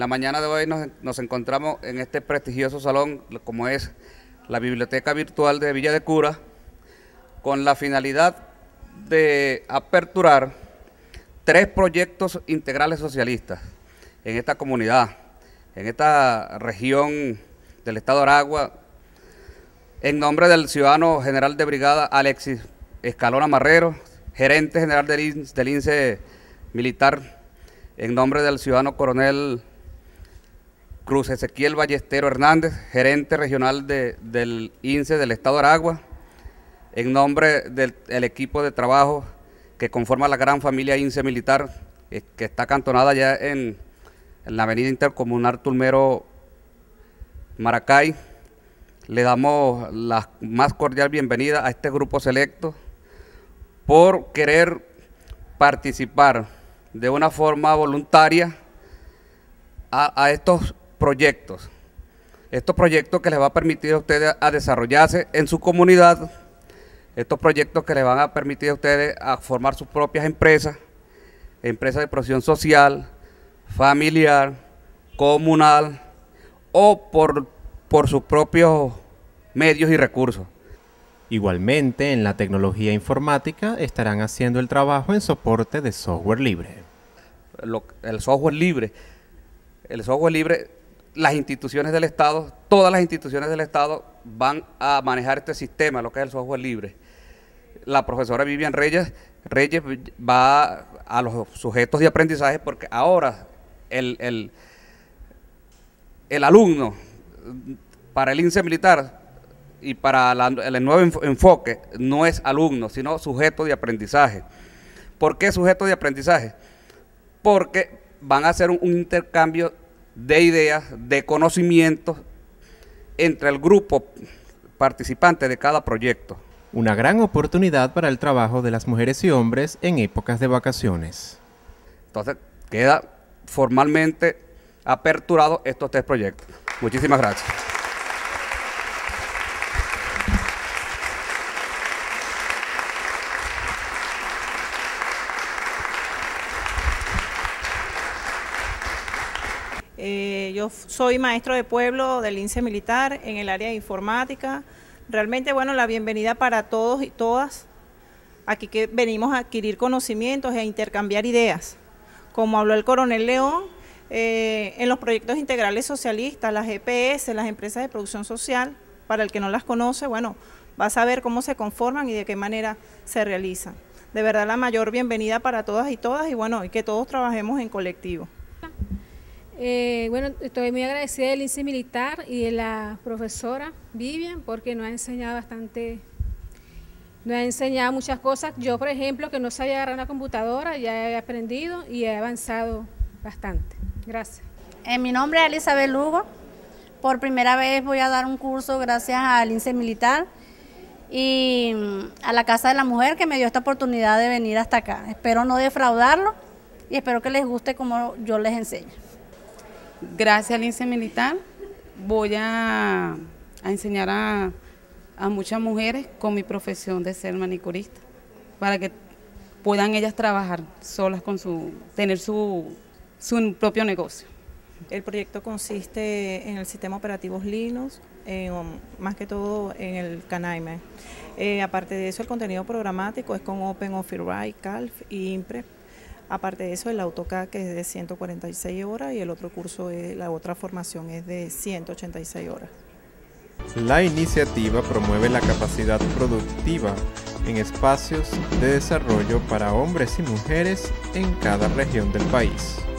la mañana de hoy nos encontramos en este prestigioso salón, como es la Biblioteca Virtual de Villa de Cura, con la finalidad de aperturar 3 proyectos integrales socialistas en esta comunidad, en esta región del estado de Aragua, en nombre del ciudadano general de brigada Alexis Escalona Marrero, gerente general del INSE militar, en nombre del ciudadano coronel Cruz Ezequiel Ballestero Hernández, gerente regional del INSE del estado de Aragua, en nombre del equipo de trabajo que conforma la gran familia INSE militar, que está acantonada ya en la avenida intercomunal Tulmero Maracay. Le damos la más cordial bienvenida a este grupo selecto por querer participar de una forma voluntaria a estos proyectos que les va a permitir a ustedes a desarrollarse en su comunidad, estos proyectos que les van a permitir a ustedes a formar sus propias empresas de producción social, familiar, comunal o por sus propios medios y recursos. Igualmente, en la tecnología informática estarán haciendo el trabajo en soporte de software libre. El software libre, las instituciones del Estado, todas las instituciones del Estado van a manejar este sistema, lo que es el software libre. La profesora Vivian Reyes va a los sujetos de aprendizaje, porque ahora el alumno para el INSE militar y para el nuevo enfoque no es alumno, sino sujeto de aprendizaje. ¿Por qué sujeto de aprendizaje? Porque van a hacer un intercambio de ideas, de conocimientos entre el grupo participante de cada proyecto. Una gran oportunidad para el trabajo de las mujeres y hombres en épocas de vacaciones. Entonces, queda formalmente aperturado estos 3 proyectos. Muchísimas gracias. Yo soy maestro de pueblo del INSE militar en el área de informática. Realmente, bueno, la bienvenida para todos y todas. Aquí que venimos a adquirir conocimientos e a intercambiar ideas. Como habló el coronel León, en los proyectos integrales socialistas, las EPS, las empresas de producción social, para el que no las conoce, bueno, va a saber cómo se conforman y de qué manera se realizan. De verdad, la mayor bienvenida para todas y bueno, y que todos trabajemos en colectivo. Bueno, estoy muy agradecida del INSE militar y de la profesora Vivian, porque nos ha enseñado muchas cosas. Yo, por ejemplo, que no sabía agarrar una computadora, ya he aprendido y he avanzado bastante. Gracias. Mi nombre es Elizabeth Lugo. Por primera vez voy a dar un curso gracias al INSE militar y a la Casa de la Mujer, que me dio esta oportunidad de venir hasta acá. Espero no defraudarlo y espero que les guste como yo les enseño. Gracias al INSE militar voy a enseñar a muchas mujeres con mi profesión de ser manicurista, para que puedan ellas trabajar solas tener su propio negocio. El proyecto consiste en el sistema operativo Linux, más que todo en el Canaime. Aparte de eso, el contenido programático es con OpenOffice, Calf y Impre. Aparte de eso, el AutoCAD, que es de 146 horas, y el otro curso, la otra formación es de 186 horas. La iniciativa promueve la capacidad productiva en espacios de desarrollo para hombres y mujeres en cada región del país.